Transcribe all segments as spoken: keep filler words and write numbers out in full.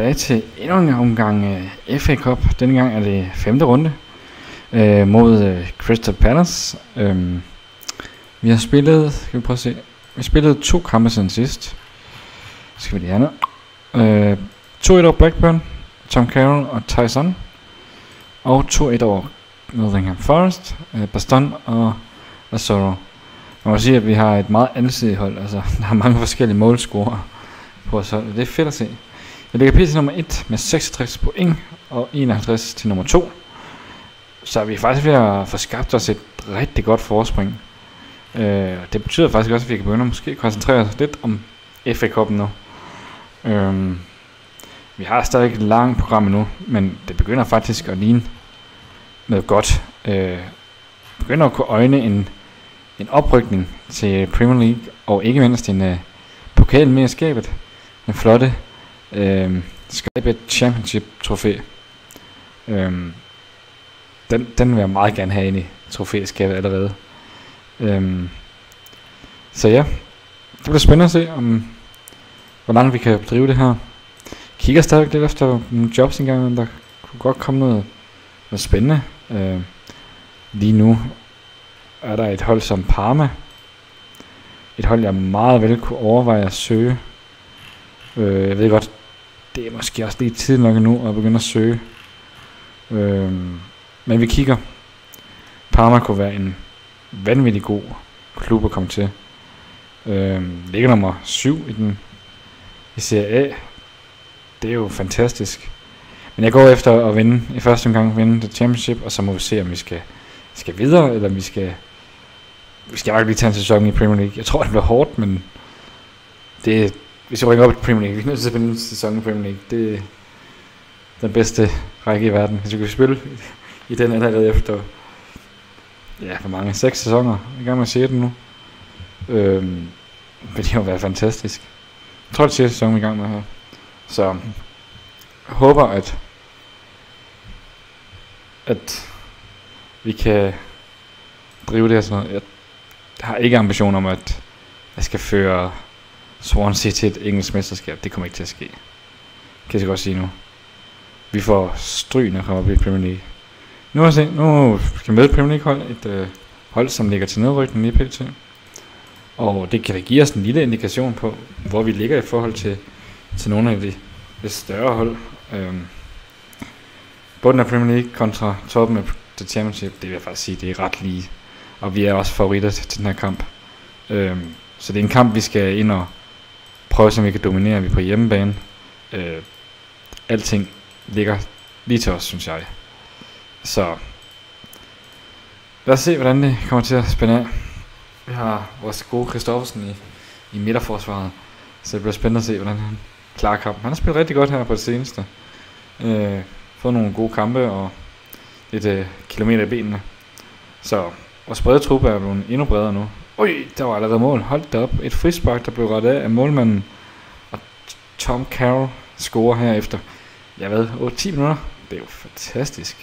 tilbage til endnu en omgang uh, F A Cup. Denne gang er det femte runde uh, mod uh, Crystal Palace. Um, vi har spillet, skal vi prøve at se, vi spillede to kampe siden sidst. Skal vi lige have noget. Uh, to et over Blackburn, Tom Carroll og Tyson. Og to et over Nottingham Forest, uh, Baston og Lazaro. Man må sige, at vi har et meget alsidigt hold. Altså, der er mange forskellige målscorer på os hold. Det er fedt at se. Jeg ligger pt. Nummer et med seksogtres point og enoghalvtreds til nummer to. Så vi er faktisk ved at få skabt os et rigtig godt forspring. Uh, det betyder faktisk også, at vi kan begynde at måske koncentrere os lidt om F A Cup'en nu. Uh, vi har stadig et langt program nu, men det begynder faktisk at ligne noget godt. Uh, begynder at kunne øjne en, en oprykning til Premier League, og ikke mindst en uh, pokal med i skabet. En flotte uh, Skabet Championship trofæ. Uh, den, den vil jeg meget gerne have ind i trofæskabet allerede. Uh, så ja, det bliver spændende at se, om hvor langt vi kan drive det her. Kigger stadig lidt efter nogle jobs engang, men der kunne godt komme noget, noget spændende. Uh, lige nu er der et hold som Parma. Et hold, jeg meget vel kunne overveje at søge. Uh, jeg ved godt, det er måske også lidt tid nok nu at begynde at søge. Uh, men vi kigger. Parma kunne være en vanvittig god klub at komme til. Uh, ligger nummer syv i den i Serie A. Det er jo fantastisk. Men jeg går efter at vinde i første omgang, vinde det championship, og så må vi se, om vi skal, skal videre, eller om vi skal vi skal nok lige tage en sæson i Premier League. Jeg tror, det bliver hårdt, men det, hvis jeg ringer op i Premier League, vi er nødt til at spille en sæson i Premier League. Det er den bedste række i verden. Hvis vi kan spille i den allerede efter, ja, for mange, seks sæsoner. Jeg er i gang med at se den nu. Øhm, men det har været fantastisk. Jeg tror, det er sjette sæson, vi er i gang med her. Så jeg håber, at at vi kan drive det her sådan noget. Jeg har ikke ambition om, at jeg skal føre Swansea til et engelsk mesterskab. Det kommer ikke til at ske. Kan jeg så godt sige nu. Vi får stryg, når kommer op i Premier League. Nu har se, nu skal vi med Premier League hold, et øh, hold, som ligger til nedrykning lige pt. Og det kan da give os en lille indikation på, hvor vi ligger i forhold til, til nogle af de, de større hold. Øhm, bunden af Premier League kontra toppen af The Championship, det vil jeg faktisk sige, det er ret lige. Og vi er også favoritter til, til den her kamp. Øhm, så det er en kamp, vi skal ind og prøve, om vi kan dominere. Vi er på hjemmebane. Øh, alting ligger lige til os, synes jeg. Så lad os se, hvordan det kommer til at spænde af. Vi har vores gode Christoffersen i, i midterforsvaret. Så det bliver spændende at se, hvordan han klarer kampen. Han har spillet rigtig godt her på det seneste. Øh, fået nogle gode kampe og lidt øh, kilometer i benene. Så vores brede truppe er blevet endnu bredere nu. Ui, der var allerede mål. Hold da op. Et frispark, der blev rettet af af målmanden. Og Tom Carroll scorer her efter, jeg ved, otte til ti minutter. Det er jo fantastisk.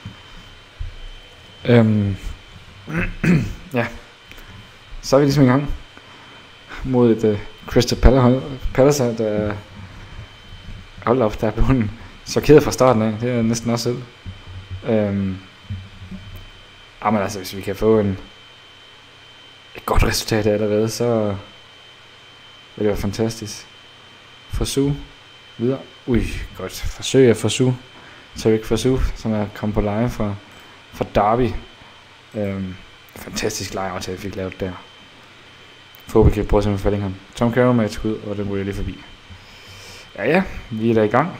Øhm. Ja. Så er vi ligesom i gang mod et uh, Crystal Palace, der hold op, der er blevet chokeret fra starten af. Det er næsten også selv. Øhm. Jamen altså, hvis vi kan få en et godt resultat allerede, så vil det være fantastisk. Forsu videre. Ui, godt. Forsøg af Forsu. Tariq Forsu, som er kommet på leje fra, fra Derby. Øhm, fantastisk lejeaftale, vi fik lavet der. Forhåbentlig kan vi prøve at se med Fallingham. Tom Carroll med et skud, og den ryger lige forbi. Ja ja, vi er da i gang.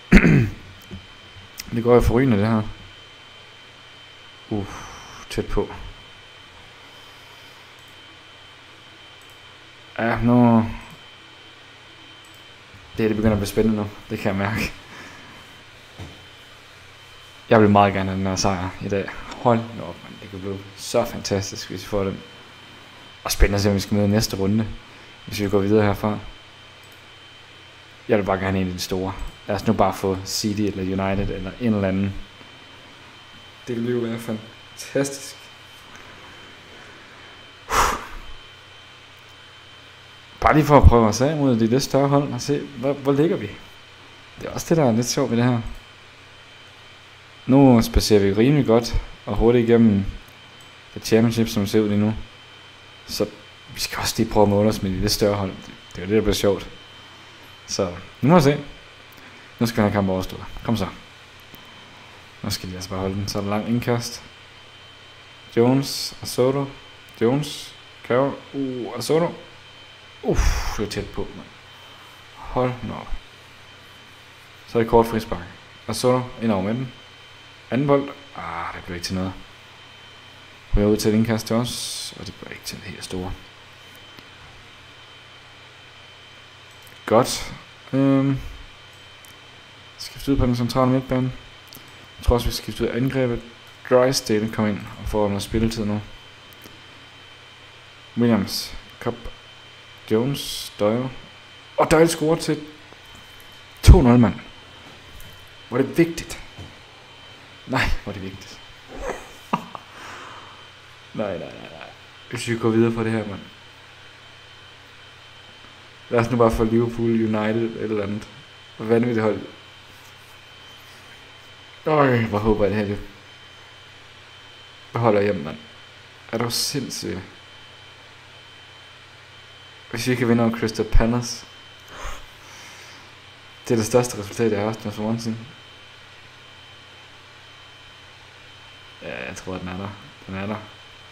Det går jo forrygende det her. Uh, tæt på. Ja, nu det her, det begynder at blive spændende nu. Det kan jeg mærke. Jeg vil meget gerne have den her sejr i dag. Hold nu op, man. Det kan blive så fantastisk, hvis vi får den. Og spændende at se, om vi skal møde næste runde, hvis vi går videre herfra. Jeg vil bare gerne have en af de store. Lad os nu bare få City eller United eller en eller anden. Det vil jo være fantastisk. Bare lige for at prøve os af mod de lidt større hold og se, hvor, hvor ligger vi. Det er også det, der er lidt sjovt ved det her. Nu spacerer vi rimelig godt og hurtigt igennem det championship, som ser ud lige nu. Så vi skal også lige prøve at måle os med det større hold. Det er jo det, der bliver sjovt. Så nu må vi se. Nu skal han have kamp overstået. Kom så. Nu skal de altså bare holde den. Så er der lang indkast. Jones, Asoto. Jones, Carroll, uh, Asoto. Uff, det er tæt på, mand. Hold nu op. Så er det kort frispark. Asoto ind over med den. Anden bold. Ah, det blev ikke til noget. Ryger ud til et indkast til os, og det bliver ikke til det helt store. Godt. Øhm. Skifte ud på den centrale midtbane. Jeg tror også, vi skal skifte ud af angrebet. Drysdale kom ind og får noget spilletid nu. Williams, Cup, Jones, Doyle. Og Doyle scorer til to nul, mand. Hvor er det vigtigt. Nej, hvor er det vigtigt. nej, nej, nej, nej. Hvis vi går videre fra det her, mand. Lad os nu bare få Liverpool, United eller andet. Hvor vanvittigt hold. Øj, hvor håber jeg det her, det holder hjem, mand. Er du sindssygt? Hvis vi kan vinde over Crystal Palace. Det er det største resultat, jeg har haft med Swansea. Ja, jeg tror, at den er der. Den er der.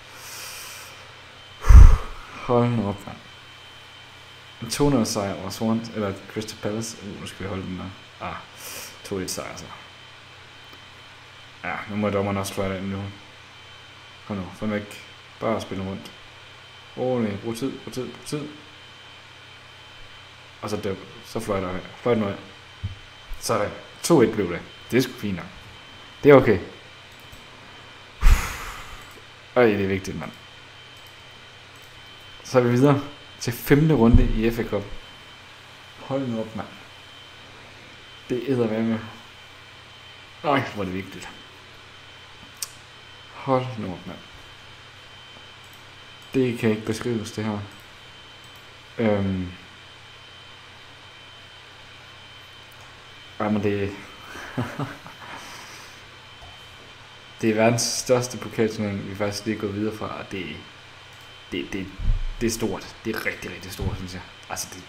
Hold nu op, mand. En to nul sejr over Swansea, eller Crystal Palace. Uh, nu skal vi holde den der. Ah, to et sejr så. Ja, nu må dommeren også fløjte ind nu. Kom nu, få den væk. Bare spille rundt. Rolig, brug tid, brug tid, brug tid. Og så døb. Så fløjter jeg. Fløjter nu af. Sådan. to et blev det. Det er sgu fint nok. Det er okay. Øj, det er vigtigt, mand. Så er vi videre til femte runde i F A Cup. Hold nu op, mand. Det æder med med. Øj, hvor er det vigtigt. Hold nu op, mand. Det kan ikke beskrives, det her. Øhm. Jamen det... det er verdens største pokalturnering, vi faktisk lige er gået videre fra, og det, det, det, det er stort. Det er rigtig, rigtig stort, synes jeg. Altså det...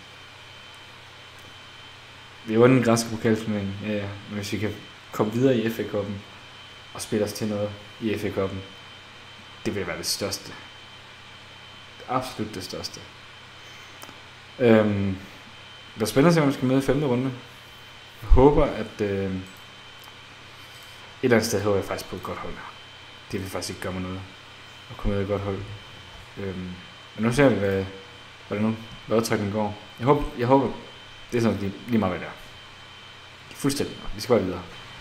Vi har vundet den græske pokalturnering, ja, ja. Men hvis vi kan komme videre i F A-cupen og spille os til noget i F A-cupen, det vil være det største. Absolut det største. Øhm, det er spændende at se, om vi skal med i femte runde. Jeg håber, at øh, et eller andet sted håber jeg faktisk på et godt hold. Det vil faktisk ikke gøre mig noget at komme med et godt hold. Øhm, men nu ser vi, hvad, hvad det nu lodtrækningen går. Jeg håber, jeg håber det er sådan lige, lige meget, hvad det er. Fuldstændig. Vi skal bare videre.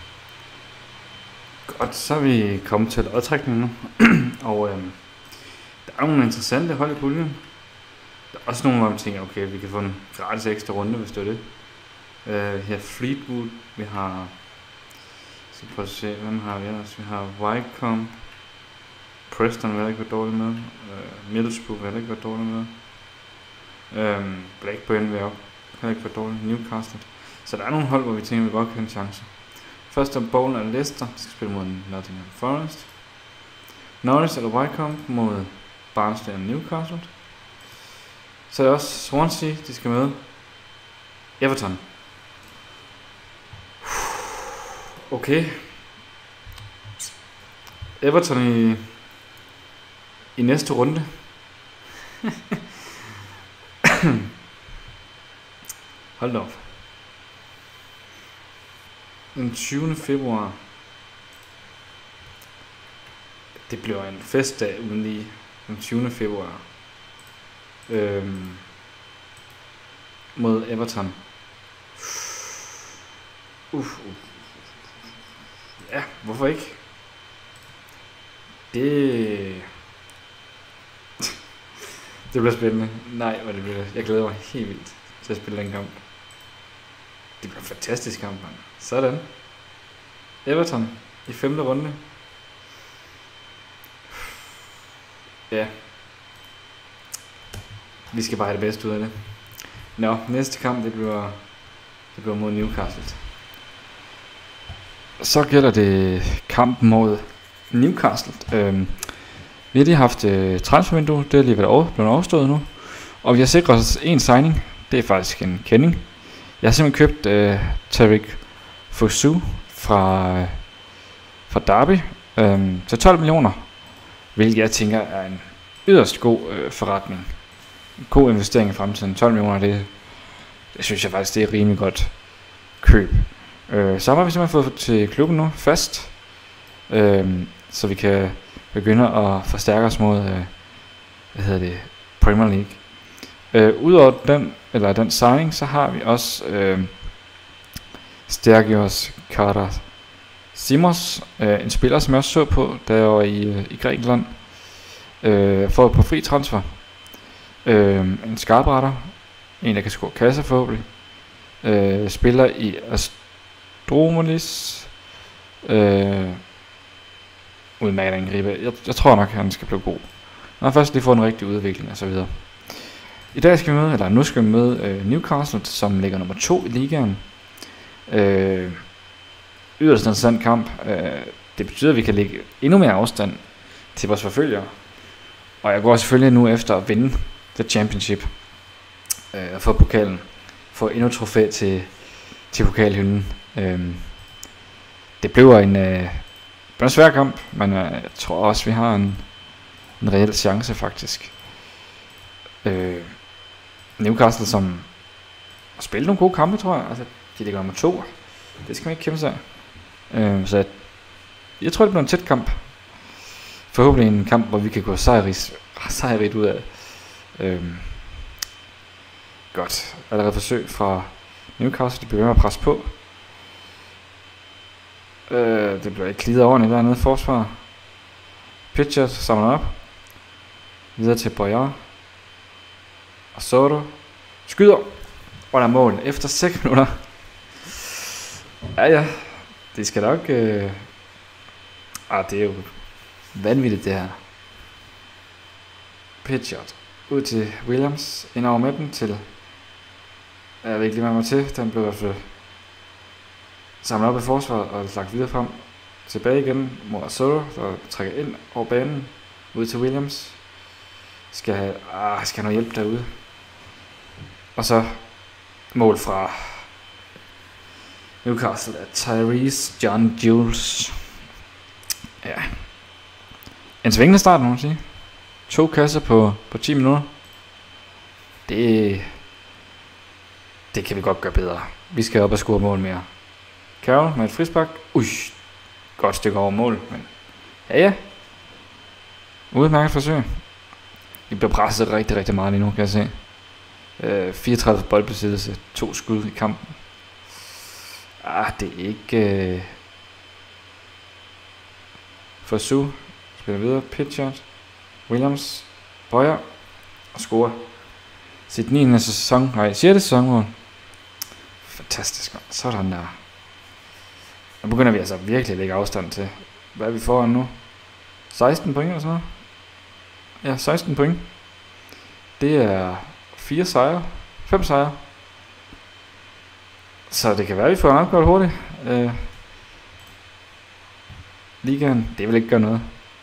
Godt, så er vi kommet til lodtrækningen nu. Og øhm, der er nogle interessante hold i puljen. Der er også nogle, hvor man tænker, okay, vi kan få en gratis ekstra runde, hvis det er det. Uh, her Fleetwood, vi har, skal prøve at se, hvem har vi ellers? Vi har Wycombe, Preston vil ikke være dårlig med, uh, Middlesbrough vil ikke være dårlig med, um, Blackburn vil heller ikke være dårlig, Newcastle. Så der er nogle hold, hvor vi tænker, vi godt kan have en chance. Først er Bournemouth og Leicester, de skal spille mod Nottingham Forest. Norwich eller Wycombe mod Barnsley og Newcastle. Så er der også Swansea, de skal med. Everton. Okay. Everton i, i næste runde. Hold da op. Den tyvende februar. Det bliver en festdag uden lige. Den tyvende februar. Øhm, mod Everton. Uff, uff. Ja, hvorfor ikke? Det... det bliver spændende. Nej, hvor det bliver... Jeg glæder mig helt vildt til at spille den kamp. Det bliver en fantastisk kamp, man. Sådan. Everton i femte runde. Ja. Vi skal bare have det bedste ud af det. Nå, næste kamp, det bliver, det bliver mod Newcastle. Så gælder det kampen mod Newcastle. Øhm, vi har lige haft øh, transfervindue, det er lige været over, blevet overstået nu. Og vi har sikret os en signing, det er faktisk en kending. Jeg har simpelthen købt øh, Tariq Fosu fra, øh, fra Derby øh, til tolv millioner. Hvilket jeg tænker er en yderst god øh, forretning. En god investering i fremtiden. tolv millioner, det, det synes jeg faktisk det er rimelig godt køb. Øh, så har vi simpelthen fået til klubben nu fast. Øh, så vi kan begynde at forstærke os mod øh, hvad hedder det, Premier League. Øh, Udover den, eller den signing, så har vi også øh, Stergios Karasimos, øh, en spiller som jeg også så på, da jeg var i, øh, i Grækenland, øh, for på fri transfer. Øh, en skarpretter, en der kan score kasser forhåbentlig, øh, spiller i Astromolis, øh, udmærket angriber. Jeg, jeg tror nok han skal blive god. Når han først lige får en rigtig udvikling og så videre. I dag skal vi møde, eller nu skal vi møde øh, Newcastle, som ligger nummer to i ligaen. Øh, yderst interessant kamp. Øh, det betyder, at vi kan lægge endnu mere afstand til vores forfølgere. Og jeg går selvfølgelig nu efter at vinde The Championship. Øh, og få pokalen. Få endnu trofæ til, til pokalhylden. Øh, det bliver en, øh, en svær kamp, men øh, jeg tror også, vi har en, en reel chance faktisk. Øh, Newcastle, som har spillet nogle gode kampe, tror jeg. Altså, de ligger nummer to. Det skal man ikke kæmpe sig af. Øh, så jeg, jeg tror, det bliver en tæt kamp. Forhåbentlig en kamp, hvor vi kan gå sejrigt, sejrigt ud af. Øh, godt. Allerede forsøg fra Newcastle. De begynder at presse på. Øh, det bliver ikke glidet ordentligt dernede forsvar. Pitcher samler op. Videre til Boyer. Og Soto skyder. Og der er mål efter seks minutter. Ja ja. Det skal nok øh... Ah, det er jo vanvittigt det her. Pitchert ud til Williams. Ind over med dem til, jeg ved ikke lige hvad man til. Den blev i hvert fald samlet op i forsvaret og lagt videre frem. Tilbage igen mod Soto, der trækker ind over banen. Ud til Williams. Skal have, ah, skal have noget hjælp derude. Og så mål fra Newcastle af Tyrese John Jules. Ja. En svingende start, må man sige. To kasser på, på ti minutter. Det, det kan vi godt gøre bedre. Vi skal op og score mål mere. Carroll med et frispark. Ui, godt stykke over mål. Men ja, ja. Udmærket forsøg. Vi bliver presset rigtig, rigtig meget lige nu, kan jeg se. Øh, fireogtredive boldbesiddelse, to skud i kampen. Ah, det er ikke... Øh... Fosu spiller videre, Pitchert, Williams, Boyer og scorer sit niende sæson, nej, sjette sæsonmål. Fantastisk, man. Sådan der. Nu begynder vi altså virkelig at lægge afstand til. Hvad er vi foran nu? seksten point eller sådan noget? Ja, seksten point. Det er fire sejre, fem sejre. Så det kan være, at vi får en opgave hurtigt. Øh, Ligaen, det vil ikke gøre noget.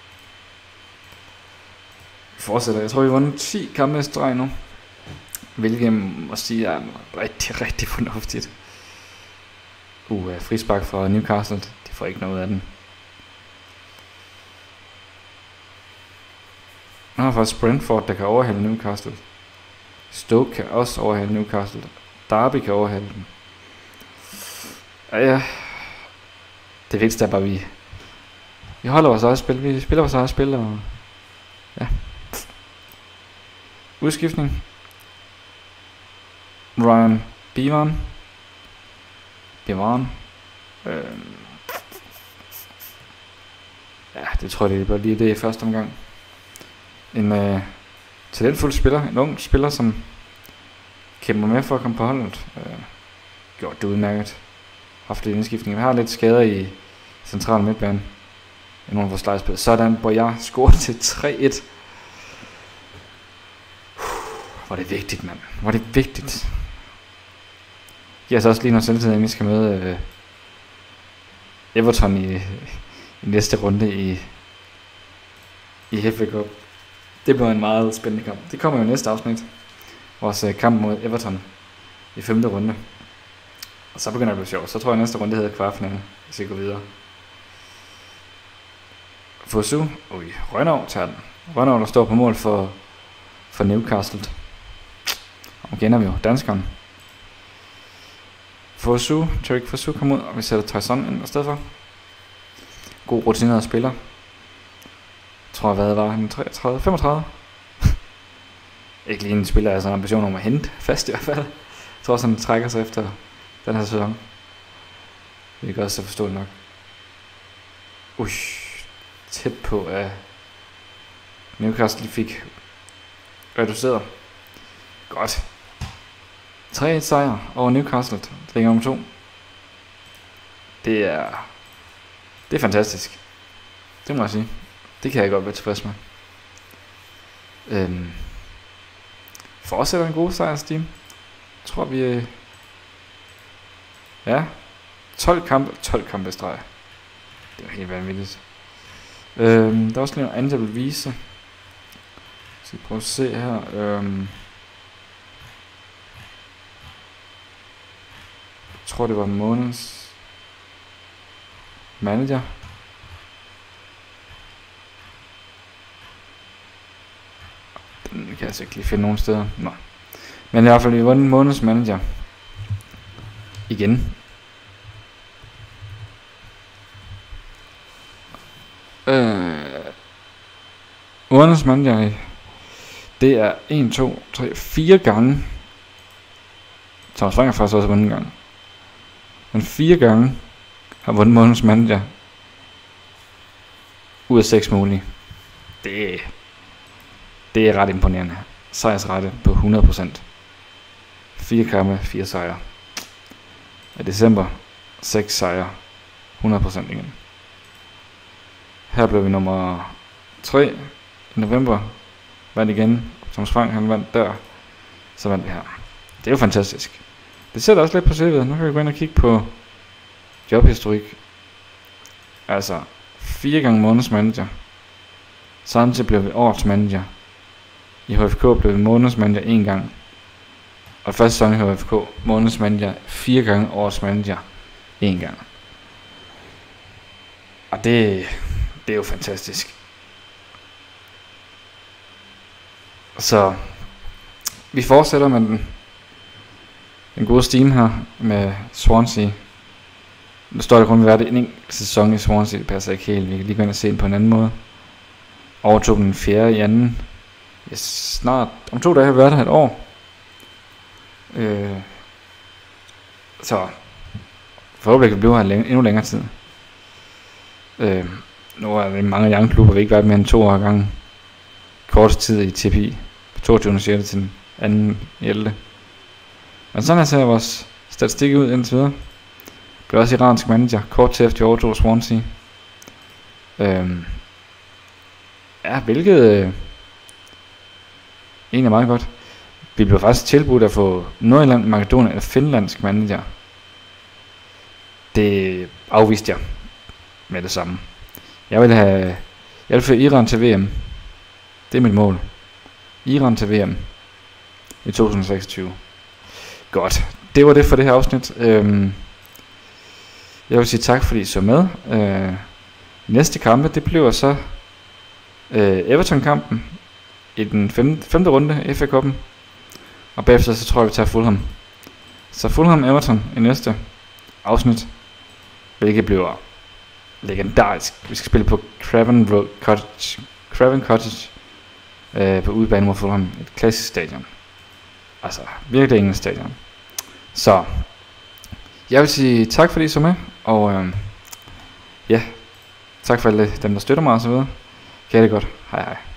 Vi fortsætter. Jeg tror, vi har vundet ti kampe i streg nu. Hvilket må sige er rigtig, rigtig fornuftigt. Uh, frispark fra Newcastle. De får ikke noget af den. Nu har faktisk Brentford, der kan overhælde Newcastle. Stoke kan også overhælde Newcastle. Derby kan overhælde dem. Ja, ja. Det vigtigste er bare, vi vi holder vores eget spil. Vi spiller vores eget spil, og ja. Udskiftning. Ryan Bevan. Bevan. Øhm. Ja, det tror jeg, det bliver lige det i første omgang. En øh, talentfuld spiller, en ung spiller, som kæmper med for at komme på holdet. Øh, gjort det udmærket. Haft lidt indskiftning. Vi har lidt skader i central midtbanen. I nogle af vores lejespil. Sådan, hvor jeg scorer til tre et. Hvor er det vigtigt, mand. Hvor er det vigtigt. Giver så også lige noget selvtid, at vi skal møde øh, Everton i, i næste runde i, i F A Cup. Det bliver en meget spændende kamp. Det kommer jo i næste afsnit. Vores uh, kamp mod Everton i femte runde. Og så begynder det at blive sjovt. Så tror jeg, at næste runde hedder kvartfinale, hvis vi går videre. Fosu. Ui, Rønnow tager den. Rønnow, der står på mål for, for Newcastle. Og kender vi jo danskeren. Fosu, Tariq Fosu kommer ud, og vi sætter Tyson ind i stedet for. God rutineret spiller. Jeg tror, hvad var han? treogtredive, femogtredive? Ikke lige en spiller, altså en ambition om at hente fast i hvert fald. Jeg tror også, han trækker sig efter den her sæson. Det kan også så forstå det nok. Ui, tæt på at Newcastle fik reduceret. Godt. tre et sejr over Newcastle. Dringer om to. Det er Det er fantastisk. Det må jeg sige. Det kan jeg godt være tilfreds med. Øhm, fortsætter en god sejrsteam. Jeg tror vi øh, Ja tolv kampe tolv kampe i streg. Det er helt vanvittigt. øhm, Der er også lige noget andet jeg vil vise. Så vi prøver at se her. øhm, Jeg tror det var månedens manager. Den kan jeg altså ikke lige finde nogen steder. Nå. Men i hvert fald vi var den månedens manager. Igen. Øh, månedens manager. Det er en, to, tre, fire gange. Thomas Frank har faktisk også vundet en gang. Men fire gange har vundet månedens manager. Ud af seks mulige. Det, det er ret imponerende. Sejrsrette på hundrede procent. Fire kampe, fire sejre. I december, seks sejre. hundrede procent igen. Her blev vi nummer tre. I november vandt igen. Thomas Frank han vandt der. Så vandt vi her. Det er jo fantastisk. Det sætter også lidt på C V'et. Nu kan vi gå ind og kigge på jobhistorik. Altså fire gange måneds manager. Samtidig blev vi årets manager. I H F K blev vi måneds manager en gang. Og første sæson i H F K måneds manager fire gange, årets manager en gang. Og det, det er jo fantastisk. Så vi fortsætter med den Den gode steam her med Swansea. Der står der kun været en enkelt sæson i Swansea. Det passer ikke helt. Vi kan lige gå ind og se den på en anden måde. Overtog den fjerde i anden. Jeg snart om to dage har været her et år. Øh, så forhåbentlig kan vi blive her læng- endnu længere tid. Øh, nu er det mange young klubber, vi ikke været mere end to år gange. Kortest tid i T P I. På toogtyvende sjette til den anden ellevte Men sådan her ser vores statistik ud indtil videre. Blev også iransk manager, kort til efter overtog Swansea. Øhm, ja, hvilket øh, egentlig er meget godt. Vi blev faktisk tilbudt at få Nordjylland, Makedonien eller finlandsk manager. Det afviste jeg med det samme. Jeg vil have, jeg vil få Iran til V M. Det er mit mål. Iran til V M i to tusind seksogtyve. Godt, det var det for det her afsnit. øhm, Jeg vil sige tak fordi I så med. øh, Næste kampe det bliver så øh, Everton-kampen i den femte, femte runde F A Cup'en. Og bagefter så tror jeg vi tager Fulham. Så Fulham Everton i næste afsnit, hvilket bliver legendarisk. Vi skal spille på Craven Road Cottage Craven Cottage øh, på udebane mod Fulham. Et klassisk stadion. Altså virkelig ingen stadion. Så jeg vil sige tak fordi I så med. Og øh, ja, tak for alle dem der støtter mig og så videre. Kan I det godt. Hej hej.